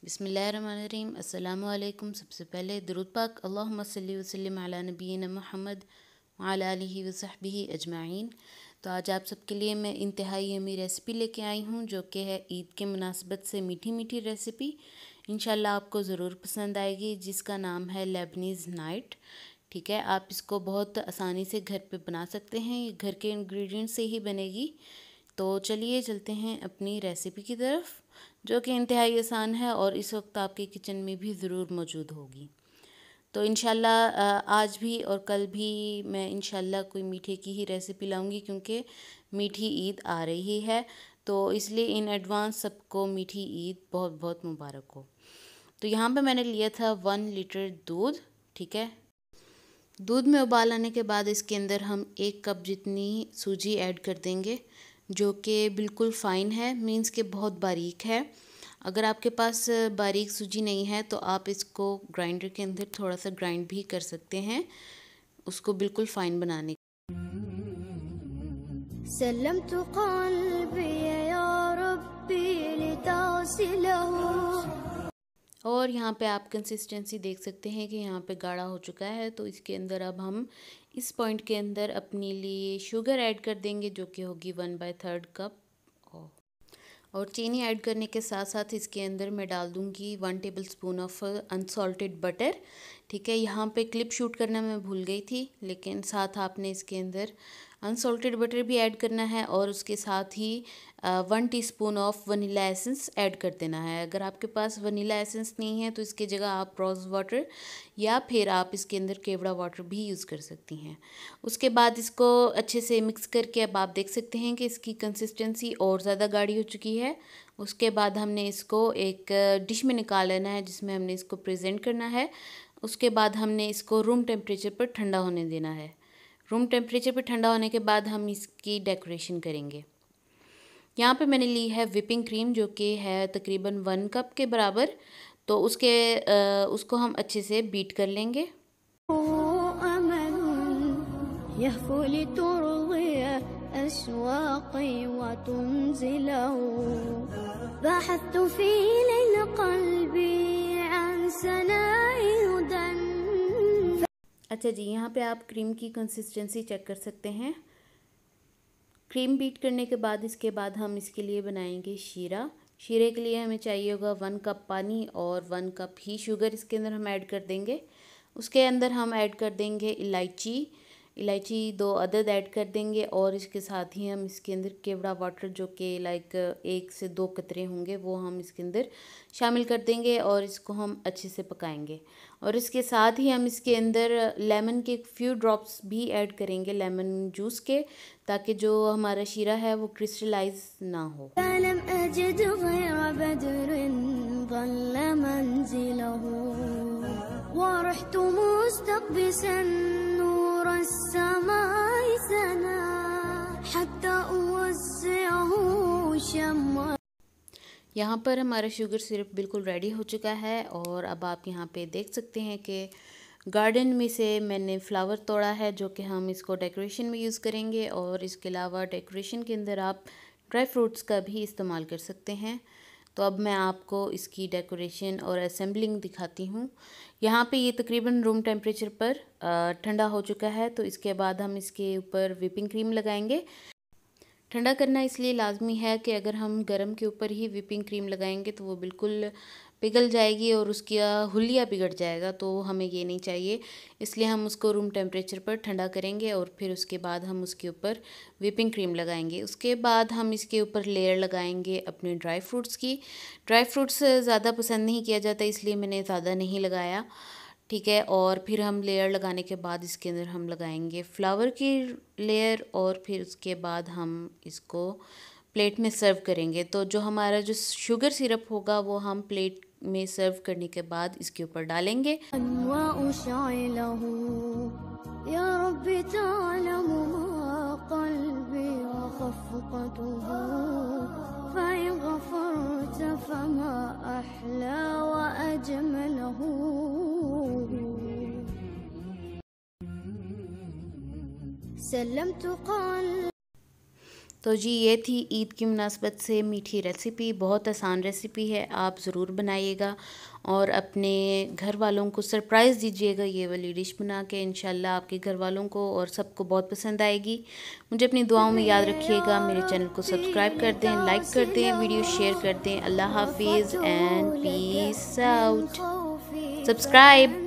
बिस्मिल्लाहिर्रहमानिर्रहीम। अस्सलामु अलैकुम। सबसे पहले दुरूद पाक अल्लाहुम्मा सल्ली व सल्लिम अला नबीना मुहम्मद व अला आलिहि व सहबिही अजमाइन। तो आज आप सबके लिए मैं इंतहाई यमी रेसिपी लेके आई हूँ, जो कि है ईद के मुनासबत से मीठी मीठी रेसिपी। इंशाल्लाह आपको ज़रूर पसंद आएगी, जिसका नाम है लेबनीज़ नाइट। ठीक है, आप इसको बहुत आसानी से घर पे बना सकते हैं, ये घर के इंग्रेडिएंट से ही बनेगी। तो चलिए चलते हैं अपनी रेसिपी की तरफ, जो कि इंतहाई आसान है और इस वक्त आपके किचन में भी ज़रूर मौजूद होगी। तो इंशाल्लाह आज भी और कल भी मैं इंशाल्लाह कोई मीठे की ही रेसिपी लाऊंगी, क्योंकि मीठी ईद आ रही है। तो इसलिए इन एडवांस सबको मीठी ईद बहुत बहुत मुबारक हो। तो यहाँ पे मैंने लिया था 1 लीटर दूध। ठीक है, दूध में उबाल आने के बाद इसके अंदर हम 1 कप जितनी सूजी ऐड कर देंगे, जो कि बिल्कुल फ़ाइन है, मींस के बहुत बारीक है। अगर आपके पास बारीक सूजी नहीं है तो आप इसको ग्राइंडर के अंदर थोड़ा सा ग्राइंड भी कर सकते हैं, उसको बिल्कुल फ़ाइन बनाने। सल्लमतु क़ल्बी या रब्बी लितासिलहू। और यहाँ पे आप कंसिस्टेंसी देख सकते हैं कि यहाँ पे गाढ़ा हो चुका है। तो इसके अंदर अब हम इस पॉइंट के अंदर अपने लिए शुगर ऐड कर देंगे, जो कि होगी 1/3 कप। और चीनी ऐड करने के साथ साथ इसके अंदर मैं डाल दूँगी 1 टेबलस्पून ऑफ अनसॉल्टेड बटर। ठीक है, यहाँ पे क्लिप शूट करना मैं भूल गई थी, लेकिन साथ आपने इसके अंदर अनसॉल्टेड बटर भी ऐड करना है और उसके साथ ही 1 teaspoon of vanilla essence add कर देना है। अगर आपके पास वनीला एसेंस नहीं है तो इसकी जगह आप रोज़ वाटर या फिर आप इसके अंदर केवड़ा वाटर भी यूज़ कर सकती हैं। उसके बाद इसको अच्छे से मिक्स करके अब आप देख सकते हैं कि इसकी कंसिस्टेंसी और ज़्यादा गाढ़ी हो चुकी है। उसके बाद हमने इसको एक डिश में निकाल लेना है, जिसमें हमने इसको प्रेजेंट करना है। उसके बाद हमने इसको रूम टेम्परेचर पर ठंडा होने देना है। रूम टेम्परेचर पर ठंडा होने के बाद हम इसकी डेकोरेशन करेंगे। यहाँ पे मैंने ली है विपिंग क्रीम, जो कि है तकरीबन 1 कप के बराबर। तो उसको हम अच्छे से बीट कर लेंगे। अच्छा जी, यहाँ पे आप क्रीम की कंसिस्टेंसी चेक कर सकते हैं। क्रीम बीट करने के बाद इसके बाद हम इसके लिए बनाएंगे शीरा। शीरे के लिए हमें चाहिए होगा 1 कप पानी और 1 कप ही शुगर इसके अंदर हम ऐड कर देंगे। उसके अंदर हम ऐड कर देंगे इलायची 2 अदद ऐड कर देंगे और इसके साथ ही हम इसके अंदर केवड़ा वाटर, जो कि लाइक 1 से 2 कतरे होंगे, वो हम इसके अंदर शामिल कर देंगे और इसको हम अच्छे से पकाएंगे। और इसके साथ ही हम इसके अंदर लेमन के फ्यू ड्रॉप्स भी ऐड करेंगे, लेमन जूस के, ताकि जो हमारा शीरा है वो क्रिस्टलाइज ना हो। यहाँ पर हमारा शुगर सिरप बिल्कुल रेडी हो चुका है। और अब आप यहाँ पे देख सकते हैं कि गार्डन में से मैंने फ्लावर तोड़ा है, जो कि हम इसको डेकोरेशन में यूज़ करेंगे। और इसके अलावा डेकोरेशन के अंदर आप ड्राई फ्रूट्स का भी इस्तेमाल कर सकते हैं। तो अब मैं आपको इसकी डेकोरेशन और असेंबलिंग दिखाती हूँ। यहाँ पे ये तकरीबन रूम टेम्परेचर पर ठंडा हो चुका है। तो इसके बाद हम इसके ऊपर व्हिपिंग क्रीम लगाएंगे। ठंडा करना इसलिए लाजमी है कि अगर हम गरम के ऊपर ही व्हिपिंग क्रीम लगाएंगे तो वो बिल्कुल पिघल जाएगी और उसका हुलिया बिगड़ जाएगा, तो हमें ये नहीं चाहिए। इसलिए हम उसको रूम टेम्परेचर पर ठंडा करेंगे और फिर उसके बाद हम उसके ऊपर व्हिपिंग क्रीम लगाएंगे। उसके बाद हम इसके ऊपर लेयर लगाएंगे अपने ड्राई फ्रूट्स की। ड्राई फ्रूट्स ज़्यादा पसंद नहीं किया जाता, इसलिए मैंने ज़्यादा नहीं लगाया। ठीक है, और फिर हम लेयर लगाने के बाद इसके अंदर हम लगाएंगे फ्लावर की लेयर और फिर उसके बाद हम इसको प्लेट में सर्व करेंगे। तो जो हमारा जो शुगर सिरप होगा वो हम प्लेट में सर्व करने के बाद इसके ऊपर डालेंगे। तो जी ये थी ईद की मुनासबत से मीठी रेसिपी। बहुत आसान रेसिपी है, आप ज़रूर बनाइएगा और अपने घर वालों को सरप्राइज़ दीजिएगा ये वाली डिश बना के। इंशाल्लाह आपके घर वालों को और सबको बहुत पसंद आएगी। मुझे अपनी दुआओं में याद रखिएगा। मेरे चैनल को सब्सक्राइब कर दें, लाइक कर दें, वीडियो शेयर कर दें। अल्लाह हाफिज़ एंड पीस आउट। सब्सक्राइब।